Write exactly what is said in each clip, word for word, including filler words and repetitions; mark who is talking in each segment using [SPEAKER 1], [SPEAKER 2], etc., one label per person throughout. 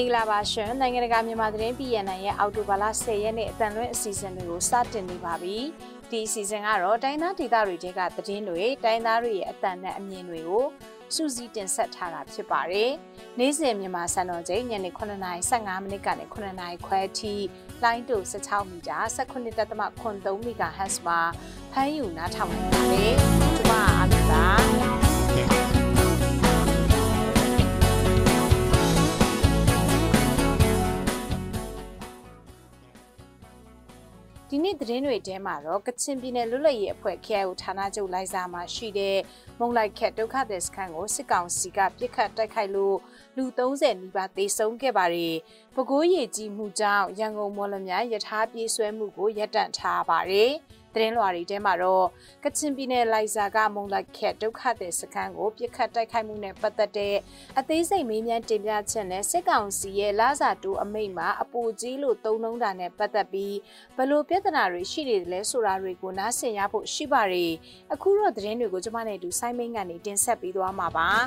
[SPEAKER 1] မင်္ဂလာပါရှင်နိုင်ငံတကာမြန်မာသတင်းပြည်နယ်ရဲ့အောက်တိုဘာလဆယ်ရက်နေ့အတန်လွင့်အစီအစဉ်တွေကိုစတင်နေပါပြီဒီအစီအစဉ်ကတော့တိုင်းသားဒေသတွေတဲကသတင်းတွေတိုင်းသားတွေရဲ့အတန်နဲ့အမြင်တွေကိုစူးစီးတင်ဆက်ထားတာဖြစ်ပါတယ်နေ့စဉ်မြန်မာစံတော်ချိန်ညနေခုနှစ်နာရီဆယ့်ငါးမိနစ်ကနေခုနှစ်နာရီခွဲအထိလိုင်းတူဆယ်ခြောက်မီတာဆယ့်ခုနှစ်ဒသမ ခုနှစ်သုံး မီဂါဟတ်စ်မှာဖမ်းယူနားထောင်နိုင်ပါတယ်ကျွန်မအားလုံးပါဒီနေ့သတင်းတွေထဲမှာတော့ကချင်ပြည်နယ်လွတ်လပ်ရေးအဖွဲ့ K I O ဌာနချုပ်လိုင်ဇာမှာရှိတဲ့မုံလိုက်ခက်ဒုက္ခသည်စခန်းကိုစစ်ကောင်စီကပြစ်ခတ်တိုက်ခိုက်လို့လူသုံးဆယ်နီးပါးသေဆုံးခဲ့ပါတယ်။ပဲခူးရေကြီးမှုကြောင့်ရန်ကုန်မော်လမြိုင်ရထားပြေးဆွဲမှုကိုရပ်တန့်ထားပါတယ်။သတင်းလွှာတွေထဲမှာတော့ကချင်ပြည်နယ်လိုင်ဇာကမုံလိုက်ခက်ဒုက္ခသည်စခန်းကိုပြစ်ခတ်တိုက်ခိုက်မှုနဲ့ပတ်သက်တဲ့အသေးစိတ်မေးမြန်းတင်ပြချက်နဲ့စစ်ကောင်စီရဲ့လစာတူအမိန့်မှာအပူကြီးလို့သုံးနှုံးတာနဲ့ပတ်သက်ပြီးဘလို့ပြဿနာတွေရှိနေတယ်လဲဆိုတာတွေကိုနားဆင်ရဖို့ရှိပါတယ်။အခုတော့သတင်းတွေကိုကျွန်မနဲ့အတူဆိုင်းမင်းကနေတင်ဆက်ပေးသွားမှာပါ။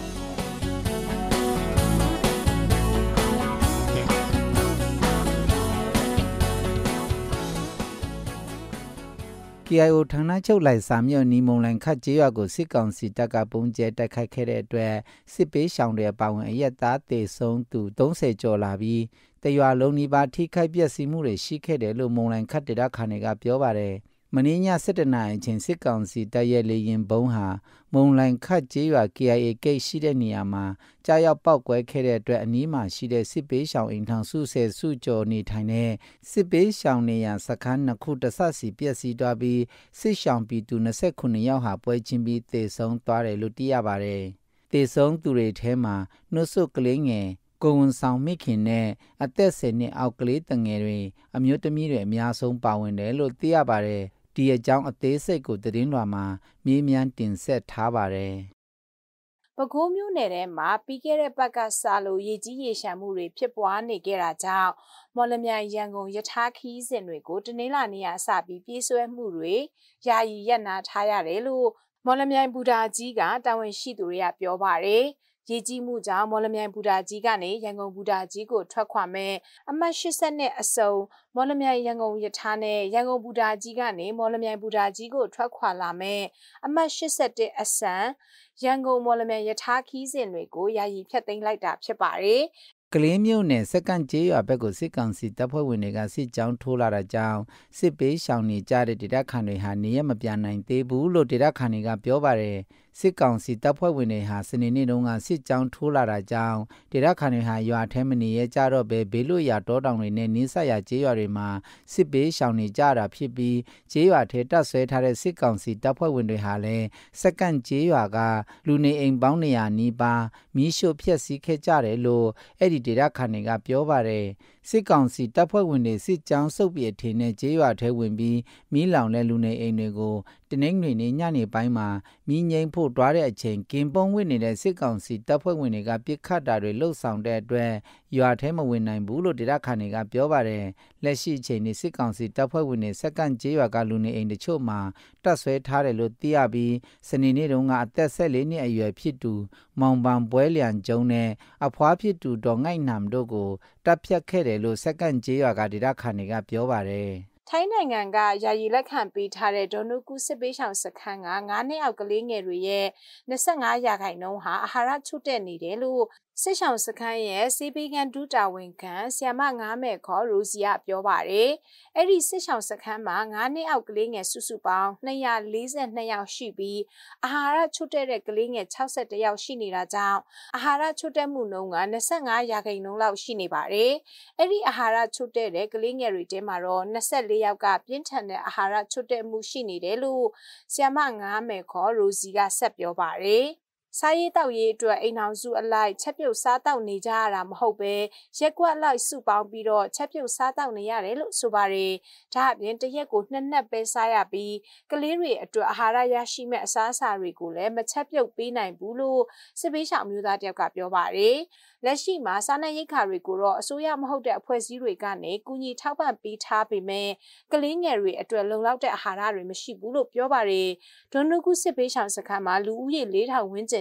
[SPEAKER 2] K I O ဌာနချုပ်လိုက်စာမြို့နီမုံလိုင်ခတ်ကျေးရွာကိုစစ်ကောင်စီတပ်ကပုံကျဲတိုက်ခိုက်ခဲ့တဲ့အတွက်စစ်ပေးရှောင်တွေပါဝင်အရက်သားတေဆုံးသူသုံးဆယ်ကျော်လာပြီးတရွာလုံးနီးပါးထိခိုက်ပျက်စီးမှုတွေရှိခဲ့တယ်လို့မုံလိုင်ခတ်ဒေသခံတွေကပြောပါတယ်မင်းည၁၇နာရီအချိန်စစ်ကောင်စီတပ်ရဲ့လေရင်ဘုံဟာမုံလိုင်ခတ်ကျေးရွာ K I A ဂိတ်ရှိတဲ့နေရာမှာကြားရောက်ပောက်ကွဲခဲ့တဲ့အတွက်အနီးမှာရှိတဲ့စစ်ပေးရှောင်အိမ်ထောင်စုဆယ်စုကျော်နေထိုင်တဲ့စစ်ပေးရှောင်နေရစခန်းနှစ်ခုတဆစီပျက်စီးသွားပြီးစစ်ရှောင်ပြည်သူ၂၉ယောက်ဟာပွဲချင်းပြီးသေဆုံးသွားတယ်လို့သိရပါတယ်။သေဆုံးသူတွေထဲမှာနှုတ်ဆုကလေးငယ်ကိုဝန်ဆောင်မိခင်နဲ့အသက်ဆယ်နှစ်အောက်ကလေးတငယ်တွေအမျိုးသမီးတွေအများဆုံးပါဝင်တယ်လို့သိရပါတယ်။ဒီအကြောင်းအသေးစိတ်ကိုသတင်းလွှာမှာမြေးမြန်းတင်ဆက်ထားပါတယ်
[SPEAKER 1] ။ပဲခူးမြို့နယ်ထဲမှာပြီးခဲ့တဲ့ပတ်ကစလို့ရေကြီးရေရှမ်းမှုတွေဖြစ်ပွားနေခဲ့တာကြောင့်မော်လမြိုင်ရန်ကုန်ရထားခီးစဉ်တွေကိုတနင်္လာနေ့ကစပြီးပြေးဆွဲမှုတွေယာယီရပ်နားထားရတယ်လို့မော်လမြိုင်ဘူတာကြီးကတာဝန်ရှိသူတွေကပြောပါတယ်။ရေကြီးမှုကြောင့်မော်လမြိုင်ဘူတာကြီးကနေရန်ကုန်ဘူတာကြီးကိုထွက်ခွာမဲ့အမှတ်၈၀နဲ့အစုံမော်လမြိုင်ရန်ကုန်ရထားနဲ့ရန်ကုန်ဘူတာကြီးကနေမော်လမြိုင်ဘူတာကြီးကိုထွက်ခွာလာမဲ့အမှတ်၈၁အစံရန်ကုန်မော်လမြိုင်ရထားခီးစဉ်တွေကိုယာယီဖျက်သိမ်းလိုက်တာဖြစ်ပါတယ်။
[SPEAKER 2] ကလေးမျိုးနယ်စက္ကန့်ကျေးရွာဘက်ကိုစစ်ကောင်စီတပ်ဖွဲ့ဝင်တွေကစစ်ကြောင်းထိုးလာတာကြောင့်စစ်ပေးရှောင်နေကြတဲ့ဒေသခံတွေဟာနေရမပြန်နိုင်သေးဘူးလို့ဒေသခံတွေကပြောပါတယ်စစ်ကောင်စီတပ်ဖွဲ့ဝင်တွေဟာစနေနေ့တုန်းကစစ်ကြောင်းထိုးလာတာကြောင့်ဒေသခံတွေဟာရွာထဲမနေရကြတော့ဘဲဘေးလွတ်ရာတောတောင်တွေနဲ့နီးစပ်ရာကျေးရွာတွေမှာစစ်ပေးရှောင်နေကြတာဖြစ်ပြီးကျေးရွာထဲတပ်ဆွဲထားတဲ့စစ်ကောင်စီတပ်ဖွဲ့ဝင်တွေဟာလည်းစက္ကန့်ကျေးရွာကလူနေအိမ်ပေါင်းနေရာနီးပါးမီးရှို့ဖျက်ဆီးခဲ့ကြတယ်လို့အဲ့ဒီဒေသခံတွေကပြောပါတယ်စစ်ကောင်စီတပ်ဖွဲ့ဝင်တွေစစ်ကြောင်းစုပ်ပြည့်ထင်းနဲ့ကျေးရွာထဲဝင်ပြီးမီးလောင်တဲ့လူနေအိမ်တွေကိုတနင်္ဂနွေနေ့ညနေပိုင်းမှာမီးငိမ်းဖို့တွားတဲ့အချိန်ကင်ပုံးဝစ်နေတဲ့စစ်ကောင်စီတပ်ဖွဲ့ဝင်တွေကပြစ်ခတ်တာတွေလှုပ်ဆောင်တဲ့အတွက်ရွာထဲမဝင်နိုင်ဘူးလို့ဒေသခံတွေကပြောပါတယ်လက်ရှိအချိန်นี้စစ်ကောင်စီတပ်ဖွဲ့ဝင်တွေစက္ကန့်ကျေးရွာကလူနေအိမ်တချို့မှာတပ်ဆွဲထားတယ်လို့သိရပြီးစနေနေ့တုန်းကအသက်၁၄နှစ်အရွယ်ဖြစ်သူမောင်ပန်ပွဲလျံကျုံနဲ့အဖွားဖြစ်သူဒေါ်ငိုက်နမ်တို့ကိုတပ်ဖြတ်ခဲ့တယ်လို့စက္ကန့်ကျေးရွာကဒေသခံတွေကပြောပါတယ်
[SPEAKER 1] ထိုင်းနိုင်ငံကယာယီလက်ခံပေးထားတဲ့ဒေါ်နုကုစစ်ပေးရှောင်စခန်းကငါးနှစ်အောက်ကလေးငယ်တွေရဲ့၂၅ရာခိုင်နှုန်းဟာအာဟာရချို့တဲ့နေတယ်လို့စစ်ရှောင်စခန်းရဲ့စေပေးကန်ဒူတာဝန်ခံဆီယမငါးမယ်ခေါ်ရိုစီယာပြောပါတယ်။အဲ့ဒီစစ်ရှောင်စခန်းမှာငါးနှစ်အောက်ကလေးငယ်စုစုပေါင်း၂၄၂ယောက်ရှိပြီးအာဟာရချို့တဲ့ကလေးငယ်၆၁ယောက်ရှိနေတာကြောင့်အာဟာရချို့တဲ့မှုနှုန်းက၂၅ရာခိုင်နှုန်းလောက်ရှိနေပါတယ်။အဲ့ဒီအာဟာရချို့တဲ့ကလေးငယ်တွေထဲမှာတော့၂၄ယောက်ကပြင်းထန်တဲ့အာဟာရချို့တဲ့မှုရှိနေတယ်လို့ဆီယမငါးမယ်ခေါ်ရိုစီကဆက်ပြောပါတယ်။စားရေးတောက်ရေးအတွက်အိမ်အောင်စုအလိုက်ချက်ပြုတ်စားတောက်နေကြရတာမဟုတ်ပဲရက်ကွက်အလိုက်စုပေါင်းပြီးတော့ချက်ပြုတ်စားတောက်နေရတယ်လို့ဆိုပါတယ်။ဒါအပြင်တရက်ကိုနှစ်နက်ပဲစားရပြီးကလေးတွေအတွက်အာဟာရရရှိမဲ့အစားအစာတွေကိုလည်းမချက်ပြုတ်ပေးနိုင်ဘူးလို့စစ်ပေးရှောင်မျိုးသားတယောက်ကပြောပါတယ်။လက်ရှိမှာစားနပ်ရိက္ခာတွေကိုတော့အစိုးရမဟုတ်တဲ့အဖွဲ့အစည်းတွေကနေကူညီထောက်ပံ့ပေးထားပေမဲ့ကလေးငယ်တွေအတွက်လုံလောက်တဲ့အာဟာရတွေမရှိဘူးလို့ပြောပါတယ်။ဒေါ်နုကုစစ်ပေးရှောင်စခန်းမှာလူဦးရေ၄ထောင်ဝန်းကျင်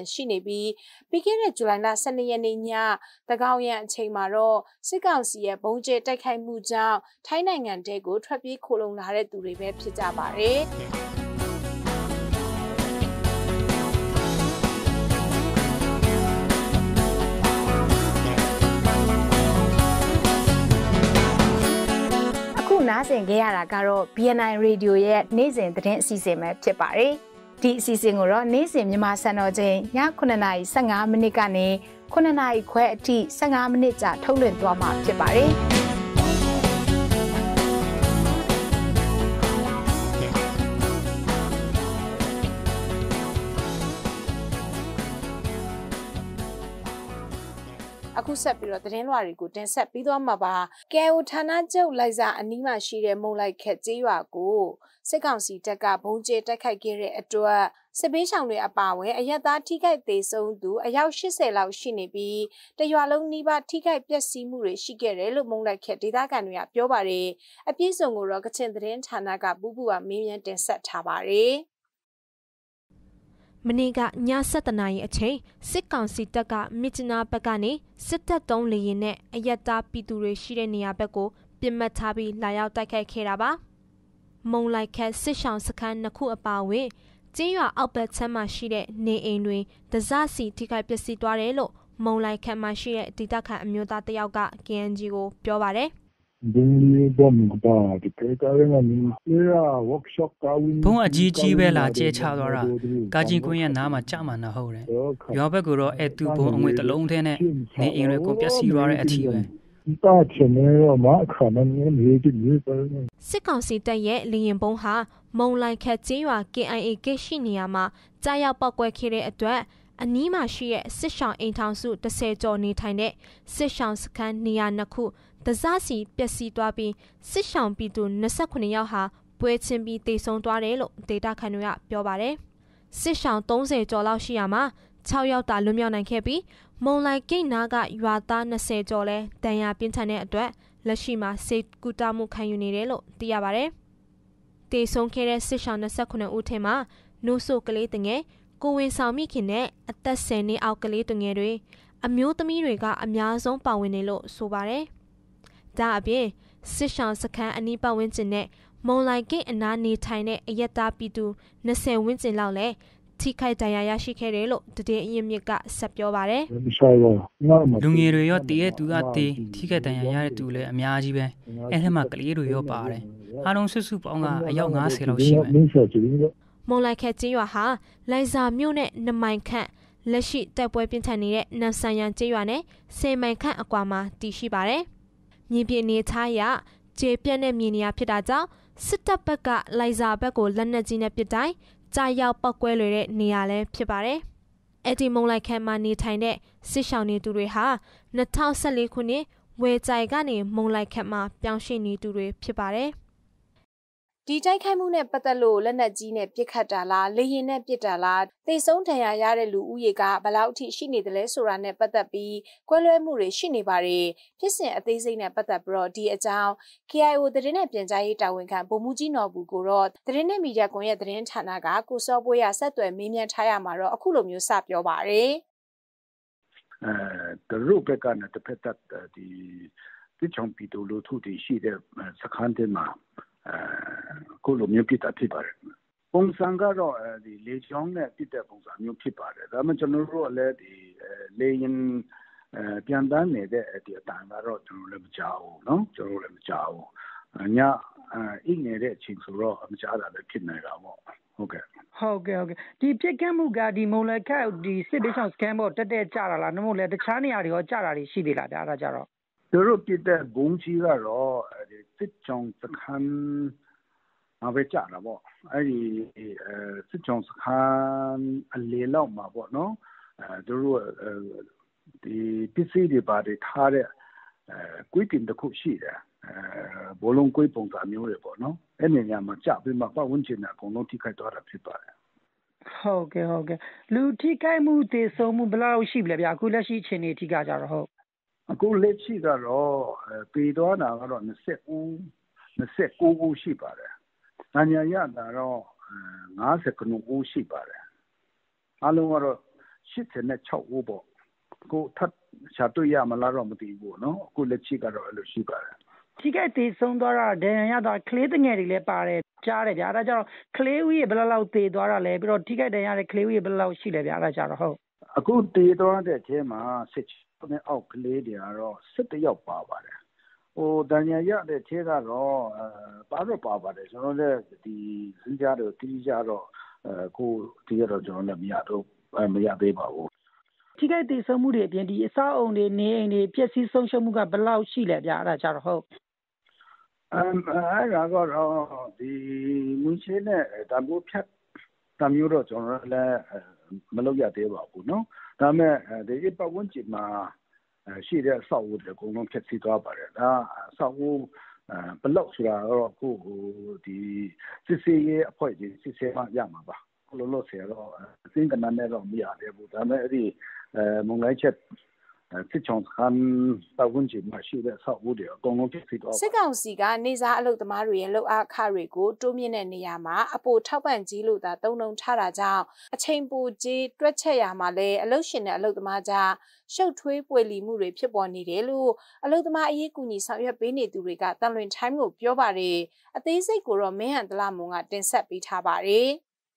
[SPEAKER 1] ရှိနေပြီးပြီးခဲ့တဲ့ဇူလိုင်လဆယ်နှစ်ရက်နေ့ညတကောင်ရံအချိန်မှာတော့စစ်ကောင်စီရဲ့ဘုံကျဲတိုက်ခိုက်မှုကြောင့်ထိုင်းနိုင်ငံတဲကိုထွက်ပြေးခိုလုံလာတဲ့သူတွေပဲဖြစ်ကြပါတယ်နားဆင်ခဲ့ရတာကတော့ B N I Radio ရဲ့နေ့စဉ်သတင်းအစီအစဉ်ပဲဖြစ်ပါတယ်။ဒီအစီအစဉ်ကိုတော့နေ့စဉ်မြန်မာစံတော်ချိန်ညခုနှစ်နာရီဆယ့်ငါးမိနစ်ကနေခုနှစ်နာရီခွဲအထိဆယ့်ငါးမိနစ်ကြာထုတ်လွှင့်သွားမှာဖြစ်ပါတယ်။အခုဆက်ပြီးတော့သတင်းလွှာတွေကိုတင်ဆက်ပြီးသွားမှာပါကဲအိုဌာနချုပ်လိုက်စာအနီးမှာရှိတဲ့မုံလိုက်ခက်ကျေးရွာကိုစစ်ကောင်စီတပ်ကဘုံကျဲတိုက်ခိုက်ခဲ့တဲ့အတွက်စစ်ပေးဆောင်တွေအပါအဝင်အရက်သားထိခိုက်သေးဆုံးသူအယောက်၈၀လောက်ရှိနေပြီးတရွာလုံးနီးပါးထိခိုက်ပျက်စီးမှုတွေရှိခဲ့တယ်လို့မုံလိုက်ခက်ဒေသခံတွေကပြောပါတယ်အပြည့်စုံကိုတော့ကချင်သတင်းဌာနကပူပူကမေးမြန်းတင်ဆက်ထားပါတယ်
[SPEAKER 3] မနေ့ကည၁၇နာရီအချိန်စစ်ကောင်စီတပ်ကမြစ်ကျနာဘက်ကနေစစ်တပ်သုံးလေရင်နဲ့အရက်သားပြည်သူတွေရှိတဲ့နေရာဘက်ကိုပြစ်မှတ်ထားပြီးလာရောက်တိုက်ခိုက်ခဲ့တာပါမုံလိုက်ခက်စစ်ဆောင်စခန်းနှစ်ခုအပါအဝင်ကျေးရွာအောက်ဘက်ချမ်းမှာရှိတဲ့နေအိမ်တွေဒဇစီထိခိုက်ပျက်စီးသွားတယ်လို့မုံလိုက်ခက်မှာရှိတဲ့ဒေသခံအမျိုးသားတယောက်က K N G ကိုပြောပါတယ်
[SPEAKER 4] ဘုံအကြီးကြီးပဲလာကျဲချသွားတာကာကြီးကွင်းရဲ့နားမှာကြာမှနာဟုတ်တယ်ရွာဘက်ကတော့အဲတူဘုံအငွေတလုံးထဲနဲ့နေအိမ်တွေကိုပျက်စီးသွားတဲ့အထီးပဲ
[SPEAKER 3] စစ်ကောင်စီတပ်ရဲ့လေရင်ဘုံဟာမုံလိုက်ခက်ကျေးရွာ K I A ဂိတ်ရှိနေရာမှာကြားရောက်ပောက်ကွဲခဲ့တဲ့အတွက်အနီးမှာရှိတဲ့စစ်ဆောင်အိမ်ထောင်စု၁၀ကျော်နေထိုင်တဲ့စစ်ဆောင်စခန်းနေရာနှစ်ခုဒဇစီပျက်စီးသွားပြီးစစ်ဆောင်ပြည်သူ၂၉ယောက်ဟာပွဲချင်းပြီးတေဆုံးသွားတယ်လို့ဒေတာခန်တွေကပြောပါတယ်စစ်ဆောင်၃၀ကျော်လောက်ရှိရာမှာ၆ယောက်သာလွတ်မြောက်နိုင်ခဲ့ပြီးမုံလိုက်ဂိတ်နာကရွာသား၂၀ကျော်လဲဒဏ်ရာပြင်းထန်တဲ့အတွက်လက်ရှိမှာစေကူတာမှုခံယူနေတယ်လို့သိရပါတယ်တေဆုံးခဲ့တဲ့စစ်ဆောင်၂၉ဦးထဲမှာနိုးဆိုကလေးတငယ်ကိုဝင်ဆောင်မိခင်နဲ့အသက်၁၀နှစ်အောက်ကလေးတငယ်တွေအမျိုးသမီးတွေကအများဆုံးပါဝင်နေလို့ဆိုပါတယ်ဒါအပြင်စစ်ဆောင်စခန်းအနီးပတ်ဝန်းကျင်နဲ့မုံလိုက်ဂိတ်အနားနေထိုင်တဲ့အရက်သားပြည်သူ၂၀ဝန်းကျင်လောက်လဲထိခိုက်ဒဏ်ရာရရှိခဲ့တယ်လို့တည်င်းအရင်မြစ်ကဆက်ပြောပါတယ်
[SPEAKER 4] လူငယ်တွေရောတည်ရဲ့သူကတည်ထိခိုက်ဒဏ်ရာရတဲ့သူလည်းအများကြီးပဲအဲ့ထက်မှကလေးတွေရောပါတယ်အားလုံးဆွစုပေါင်းကအယောက်၅၀လောက်ရှိမယ်
[SPEAKER 3] မုံလိုက်ခက်ကျေးရွာဟာလိုင်ဇာမြို့နဲ့နမိုင်ခန့်လက်ရှိတိုက်ပွဲပြင်းထန်နေတဲ့နန်ဆန်ရန်ကျေးရွာနဲ့ဆယ်မိုင်ခန့်အကွာမှာတည်ရှိပါတယ်မြေပြင်နေသားရကျေပြက်တဲ့မြေနေရာဖြစ်တာကြောင့်စစ်တပ်ဘက်ကလိုင်ဇာဘက်ကိုလက်နက်ကြီးနဲ့ပစ်တိုင်းကြားရောက်ပောက်ကွဲလွယ်တဲ့နေရာလည်းဖြစ်ပါတယ်အဲ့ဒီမုံလိုက်ခန့်မှာနေထိုင်တဲ့စစ်ရှောင်နေသူတွေဟာ၂၀၁၄ခုနှစ်ဝယ်ကြိုင်ကနေမုံလိုက်ခန့်မှာပြောင်းရွှေ့နေသူတွေဖြစ်ပါတယ်
[SPEAKER 1] ဒီတိုက်ခိုက်မှုနဲ့ပတ်သက်လို့လက်နက်ကြီးနဲ့ပစ်ခတ်တာလားလေရင်နဲ့ပစ်တာလားသေဆုံးဒဏ်ရာရတဲ့လူဦးရေကဘယ်လောက်အထိရှိနေတယ်လဲဆိုတာနဲ့ပတ်သက်ပြီးကွဲလွဲမှုတွေရှိနေပါတယ်ဖြစ်စဉ်အသေးစိတ်နဲ့ပတ်သက်ပြီးတော့ဒီအကြောင်း K I O သတင်းနဲ့ပြန်ကြားရေးတာဝန်ခံဗိုလ်မှူးကြီးနော်ဘူးကိုတော့သတင်းနဲ့မီဒီယာကွန်ရက်သတင်းဌာနကကိုစောပွေးရဆက်သွယ်မေးမြန်းထားရမှာတော့အခုလိုမျိုးစပြောပါတယ်
[SPEAKER 5] အဲသူတို့ဘက်ကနဲ့တစ်ဖက်သက်ဒီဒီချောင်းပီတိုလိုထုတည်ရှိတဲ့စခန်းတွေမှာအခုလိုမျိုးဖြစ်တာဖြစ်ပါတယ်ပုံစံကတော့ဒီလေချောင်းနဲ့ဖြစ်တဲ့ပုံစံမျိုးဖြစ်ပါတယ်ဒါမှကျွန်တော်တို့လည်းဒီလေရင်ပြန်တန်းနေတဲ့ဒီအတန်ကတော့ကျွန်တော်လည်းမကြောက်ဘူးเนาะကျွန်တော်လည်းမကြောက်ဘူးညအိနေတဲ့အချိန်ဆိုတော့မကြောက်တာလည်းဖြစ်နေတာပေါ့ဟုတ်ကဲ့
[SPEAKER 6] ဟုတ်ကဲ့ဟုတ်ကဲ့ဒီပြစ်ကမ်းမှုကဒီမုံလက်ခတ်ဒီစစ်ဘေးဆောင်စကန်ပေါ်တက်တက်ကြတာလားနှမို့လဲတခြားနေရာတွေရောကြတာတွေရှိသေးလားဒါအဲ့ဒါကြတော့
[SPEAKER 5] သူတို့ပြတဲ့ဘုံကြီးကတော့ဒီစစ်ချောင်းစခန်းအဝေးကြတာပေါ့အဲ့ဒီစစ်ချောင်းစခန်းအလေလောက်မှာပေါ့နော်အဲသူတို့ဒီပစ္စည်းတွေပါတယ်ထားတဲ့အဲကွေးတင်တစ်ခုရှိတယ်အဲဘောလုံးကွေးပုံစံမျိုးတွေပေါ့နော်အဲ့နေရာမှာကြပြီးမှပတ်ဝန်းကျင်ကအကုန်လုံးထိခိုက်သွားတာဖြစ်ပါတယ်
[SPEAKER 6] ဟုတ်ကဲ့ဟုတ်ကဲ့လူထိခိုက်မှုသေဆုံးမှုဘယ်လောက်ရှိပြီလဲဗျာအခုလက်ရှိအခြေအနေထိကကြတော့ဟုတ်
[SPEAKER 5] အခုလက်ရှိကတော့ပေသွားတာကတော့၂၉ဦးရှိပါတယ်။ညာရတာတော့၅၉ဦးရှိပါတယ်။အလုံးကတော့ရှစ်ဆယ်နဲ့ခြောက်ဦးပေါ့ကိုထပ်ရှာတွေ့ရမလားတော့မသိဘူးနော်အခုလက်ရှိကတော့အဲ့လိုရှိပါတယ်
[SPEAKER 6] ထိခိုက်သေးဆုံးသွားတာဒဏ်ရာရသွားကလေးငယ်တွေလည်းပါတယ်ကြားတယ်ဗျာအဲ့ဒါကြောင့်ကလေးဦးရေဘယ်လောက်သေသွားတာလဲပြီးတော့ထိခိုက်ဒဏ်ရာရတဲ့ကလေးဦးရေဘယ်လောက်ရှိလဲဗျာအဲ့ဒါကြတော့ဟုတ်
[SPEAKER 5] အခုသေသွားတဲ့အထဲမှာစစ်နဲ့အောက်ကလေးတွေကတော့စစ်တယောက်ပါပါတယ်ဟိုဒဏ်ရာရတဲ့ထဲကတော့အဲပါတော့ပါပါတယ်ကျွန်တော်လည်းဒီစင်းကြတော့တီးကြတော့အဲကိုတီးရတော့ကျွန်တော်လည်းမရတော့မရသေးပါဘူး
[SPEAKER 6] ထိခိုက်သေးဆုံးမှုတွေအပြင်ဒီအဆောက်အုံတွေနေအိမ်တွေပျက်စီးဆုံးရှုံးမှုကဘယ်လောက်ရှိလဲဗျာအဲ့ဒါကြတော့ဟုတ်
[SPEAKER 5] အမ်အဲ့ဒါကတော့ဒီမင်းချင်းနဲ့တံပိုးဖြတ်တံမျိုးတော့ကျွန်တော်လည်းမလုပ်ရသေးပါဘူးနော်ဒါပေမဲ့ဒီပတ်ဝန်းကျင်မှာရှိတဲ့အဆောက်အဦတွေအကုန်လုံးဖြတ်စီးသွားပါတယ်ဒါအဆောက်အဦဘလောက်ဆိုတာတော့အခုဒီစစ်စေးရဲ့အဖွဲ့ကြီးစစ်စေးမှရမှာပါလို့လို့ဆရာတော့စင်ကနနဲ့တော့မရသေးဘူးဒါပေမဲ့အဲ့ဒီမုံလိုက်ချက်စစ်ချောင်းခံပတ်ဝန်းကျင်မှာရှိတဲ့အဆောက်အဦတွေအကုန်လုံးဖြတ်စီးသွား
[SPEAKER 1] စစ်ကောင်စီကနေစားအလုပ်သမားတွေရဲ့လုပ်အားခတွေကိုတိုးမြင့်တဲ့နေရာမှာအပိုထောက်ပံ့ကြီးလို့သာတုံ့နှုံထားတာကြောင့်အချိန်ပိုကြီးတွက်ချက်ရမှာလဲအလုပ်ရှင်နဲ့အလုပ်သမားကြားရှုပ်ထွေးပွေလီမှုတွေဖြစ်ပေါ်နေတယ်လို့အလုပ်သမားအရေးကူညီဆောင်ရွက်ပေးနေသူတွေကတန်လွင် time ကိုပြောပါတယ်အသေးစိတ်ကိုတော့မင်းဟန်တလမွန်ကတင်ဆက်ပေးထားပါတယ်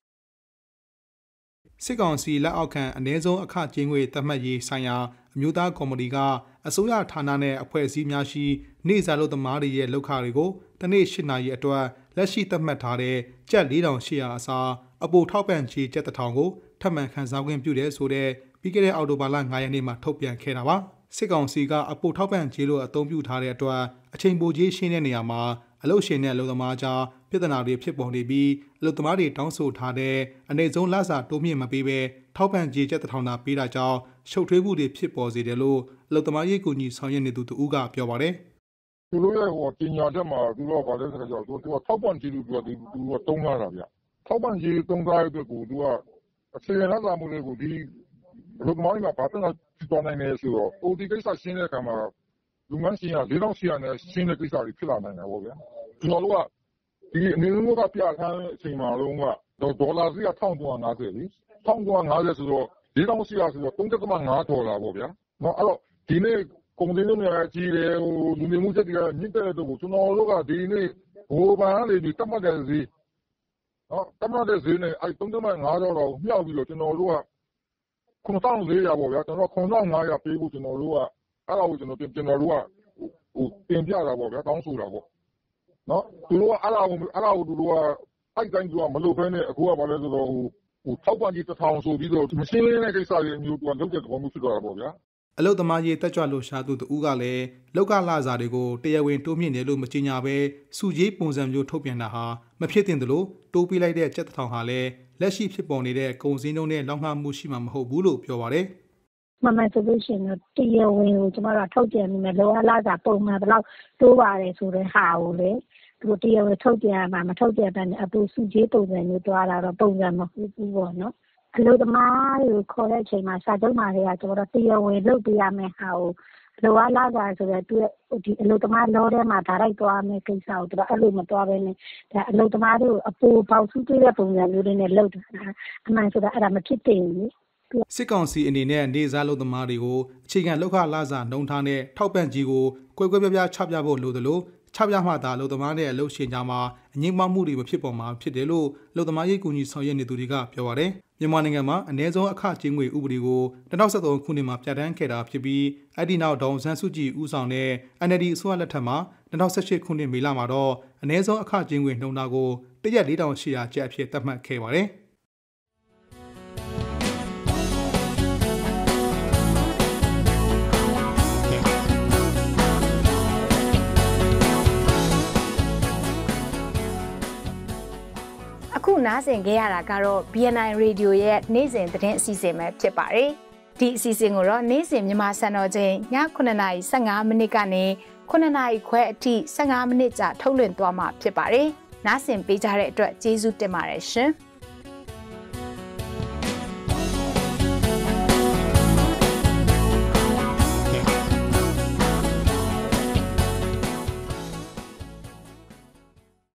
[SPEAKER 7] စစ်ကောင်စီလက်အောက်ခံအ ਨੇ ဆုံးအခကြေးငွေသတ်မှတ်ရေးဆိုင်ရာအမျိုးသားကော်မတီကအစိုးရဌာနနဲ့အဖွဲ့အစည်းများရှိနေစာလုပ်သမားတွေရဲ့လုပ်ခတွေကိုတနေ့၈နာရီအတွက်လက်ရှိသတ်မှတ်ထားတဲ့ကျပ်၄ထောင်၈ရာအစားအပိုထောက်ပံ့ကြေးကျပ်တစ်ထောင်ကိုထပ်မံခန်းစားခွင့်ပြုတယ်ဆိုတဲ့ပြီးခဲ့တဲ့အောက်တိုဘာလ၅ရက်နေ့မှာထုတ်ပြန်ခဲ့တာပါစစ်ကောင်စီကအပိုထောက်ပံ့ကြေးလို့အသုံးပြုထားတဲ့အတွက်အချိန်ပိုကြေးရှင်းတဲ့နေရာမှာအလုပ်ရှင်နဲ့အလုပ်သမားကြားပြဿနာတွေဖြစ်ပေါ်နေပြီးအလုပ်သမားတွေတောင်းဆိုထားတဲ့အနေဆုံးလစာတိုးမြင့်မပေးဘဲထောက်ပံ့ကြေးကျပ်တစ်ထောင်သာပေးတာကြောင့်ရှုပ်ထွေးမှုတွေဖြစ်ပေါ်စေတယ်လို့အလုပ်သမားရေးကူညီဆောင်ရွက်နေသူတို့ကပြောပါတယ်
[SPEAKER 8] ။သူတို့ရဲ့ဟိုပညာချက်မှာသူတို့ကဘာလဲဆိုတော့သူကထောက်ပံ့ကြေးလို့ပြောတယ်သူကတုံးလာတာဗျ။ထောက်ပံ့ကြေးတုံးထားတဲ့အတွက်ကိုသူကအခြေခံလစာမှုတွေကိုဒီအလုပ်သမားတွေကဘာတန်းဖြစ်သွားနိုင်လဲဆိုတော့ O T ကိစ္စရှင်းတဲ့အခါမှာလူငန်းရှင်က၄ထောင်၈ရာနဲ့ရှင်းတဲ့ကိစ္စတွေဖြစ်လာနိုင်တာပေါ့ဗျာ။ကျွန်တော်တို့ကဒီအနေနဲ့ကပြခန်းအချိန်မှာတော့ကဒေါ်လာစီကတစ်ထောင်သုံးရာငါးဆယ်လीတစ်ထောင်သုံးရာငါးဆယ်ဆိုတော့၄ထောင်၈ရာဆိုတော့သုံး点၅ဒေါ်လာပေါ့ဗျာနော်အဲ့တော့ဒီနေ့ကုန်စည်နှုန်းတွေကြီးတယ်ဟိုလူနေမှုချက်တွေကမြင့်တဲ့အတွက်ကိုကျွန်တော်တို့ကဒီနေ့ဘိုးဘန်းလေးဒီတတ်မှတ်တဲ့ဈေးနော်တတ်မှတ်တဲ့ဈေးနဲ့အဲ့သုံး点၅ဒေါ်လာကိုမြှောက်ပြီးတော့ကျွန်တော်တို့ကခုနှစ်ထောင်လေးရာပေါ့ဗျာကျွန်တော်ခုနှစ်ထောင်၅ရာပေးဖို့ကျွန်တော်တို့ကအဲ့ဒါကိုကျွန်တော်ကျွန်တော်တို့ကဟိုတင်ပြတာပေါ့ဗျာတောင်းဆိုတာပေါ့နော်သူတို့ကအဲ့ဒါကိုအဲ့ဒါကိုသူတို့ကအဲ့တိုင်းသူကမလုပ်ဘဲနဲ့အခုကဘာလဲဆိုတော့ဟိုဟိုထောက်ပံ့ကြီးတစ်ထောင်ဆိုပြီးတော့မရှင်းလင်းတဲ့ကိစ္စတွေမျိုးသူကလုပ်တဲ့သဘောမျိုးဖြစ်သွားတာပေါ့ဗျာ
[SPEAKER 7] အလုပ်သမားရေးတက်ကြွလို့ရှာသူတူကလည်းလောက်ကလာစာတွေကိုတရားဝင်တိုးမြင့်တယ်လို့မကြေညာဘဲစုကြီးပုံစံမျိုးထုတ်ပြန်တာဟာမဖြစ်သင့်သလိုတိုးပေးလိုက်တဲ့ကျပ်တစ်ထောင်ဟာလည်းလက်ရှိဖြစ်ပေါ်နေတဲ့ကုန်စည်နှုန်းနဲ့လောက်ငှမှုရှိမှာမဟုတ်ဘူးလို့ပြောပါတယ်
[SPEAKER 9] မမဆိုလို့ရှိရင်တရားဝင်ကိုကျမတို့ထုတ်ပြန်နေမယ်လောကလာစာပုံမှန်ဘယ်လောက်တိုးပါတယ်ဆိုတဲ့ဟာကိုလေသူတရားဝင်ထုတ်ပြန်မှာမထုတ်ပြန်တဲ့အပူစုကြီးပုံစံမျိုးတွားလာတော့ပုံစံမဟုတ်ဘူးပေါ့နော်အလုပ်သမားတွေကိုခေါ်တဲ့အချိန်မှာစာချုပ်မှာတွေကကျမတို့တရားဝင်လုပ်ပြရမယ်ဟာကိုလောကလာစာဆိုတဲ့သူဒီအလုပ်သမားလောထဲမှာဒါရိုက်သွားမယ်ကိစ္စကိုသူကအဲ့လိုမတွားဘဲနဲ့ဒါအလုပ်သမားတွေကိုအပူပေါက်စုတွေးတဲ့ပုံစံမျိုးတွေနဲ့လုပ်တာအမှန်ဆိုတာအဲ့ဒါမဖြစ်တင်ဘူး
[SPEAKER 7] စစ်ကောင်စီအနေနဲ့နေစားလုပ်သမားတွေကိုအခြေခံလောက်ခလာစာနှုံထားတဲ့ထောက်ပံ့ကြီးကိုကွဲကွဲပြားပြားချပြဖို့လိုသလိုချပြမှသာလုပ်သမားနဲ့အလုပ်ရှင်ကြားမှာအငြင်းပွားမှုတွေမဖြစ်ပေါ်မှာဖြစ်တယ်လို့လုပ်သမားရေးကူညီဆောင်ရွက်နေသူတွေကပြောပါတယ်။မြန်မာနိုင်ငံမှာအ ਨੇ ဆုံးအခကြေးငွေဥပဒေကို၂၀၁၃ခုနှစ်မှာပြဋ္ဌာန်းခဲ့တာဖြစ်ပြီးအဲ့ဒီနောက်ဒေါ်ဆန်းစုကြည်ဦးဆောင်တဲ့ N L D အစိုးရလက်ထက်မှာ၂၀၁၈ခုနှစ်မေလမှာတော့အ ਨੇ ဆုံးအခကြေးငွေနှုံတာကိုတရက်၄ထောင်၈ရာကျပ်အဖြစ်သတ်မှတ်ခဲ့ပါတယ်။
[SPEAKER 1] အခုနားဆင်ခဲ့ရတာကတော့ B N I Radio ရဲ့နေ့စဉ်သတင်းအစီအစဉ်ပဲဖြစ်ပါတယ်။ဒီအစီအစဉ်ကိုတော့နေ့စဉ်မြန်မာစံတော်ချိန်ညခုနှစ်နာရီ၁၅မိနစ်ကနေခုနှစ်နာရီခွဲအထိ၁၅မိနစ်ကြာထုတ်လွှင့်သွားမှာဖြစ်ပါတယ်။နားဆင်ပေးကြတဲ့အတွက်ကျေးဇူးတင်ပါတယ်ရှင်။